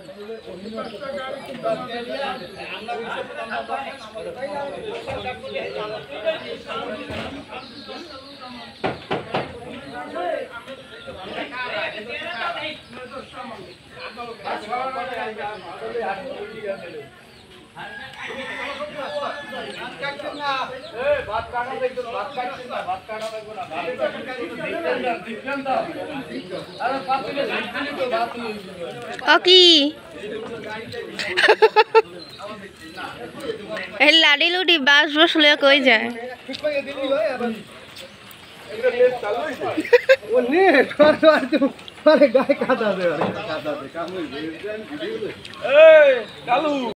लाडी लुडी बास बस ले कोई जाए गाय खाता दे